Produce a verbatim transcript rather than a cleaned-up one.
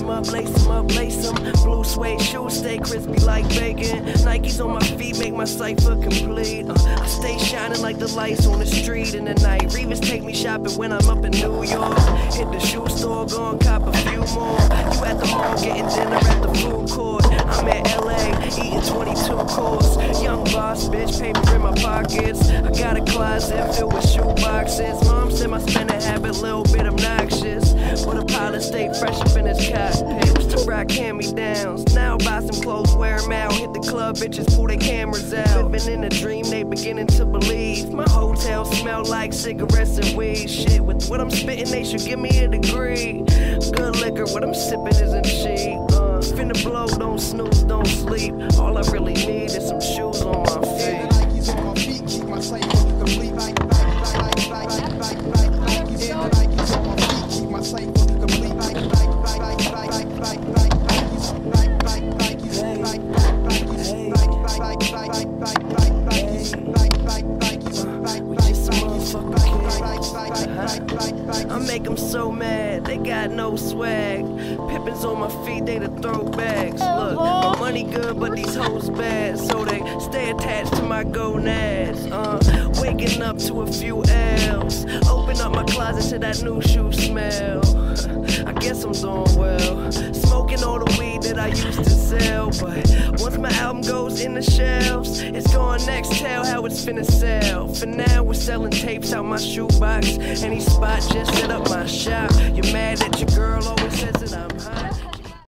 'em up, lace 'em up, lace 'em. Blue suede shoes stay crispy like bacon. Nikes on my feet make my cipher complete. Uh, I stay shining like the lights on the street in the night. Revis take me shopping when I'm up in New York. Hit the shoe store, go and cop a few more. You at the mall getting dinner at the food court. I'm at L A eating twenty-two course. Young boss, bitch, paper in my pockets. I got a closet filled with shoe boxes. Mom said my spending habit a little bit obnoxious, but a pilot stayed fresh up in his cockpit. Used to rock hand-me-downs, now buy some clothes, wear 'em out. Hit the club, bitches pull their cameras out. Living in a dream, they beginning to believe. My hotel smell like cigarettes and weed. Shit, with what I'm spitting, they should give me a degree. Good liquor, what I'm sipping isn't cheap. Uh, finna blow, don't snooze, don't sleep. All I really need is some shoes on my feet. And the Nikes on my feet keep my cycle complete. Like, like, like, like, like, like, like, Nikes. And the Nikes on my feet keep my cycle complete. Like, like, like, like, like, like, like, like, Nikes. Like, like, Nikes. Like, like, Nikes. Like, like, like, like, like, like, Nikes. Like, like, Nikes. Like, like, Nikes. I make them so mad, they got no swag. Pippins on my feet, they the throwbacks. Look, my money good, but these hoes bad, so they stay attached to my gonads. Uh, waking up to a few L's. Open up my closet to that new shoe smell. I guess I'm doing well. Smoking all the weed that I used to sell, but once my album goes in the shelves, it's going next. Tell how it's finna sell. For now, we're selling tapes out my shoebox. Any spot, just set up my shop. You're mad that your girl always says that I'm hot.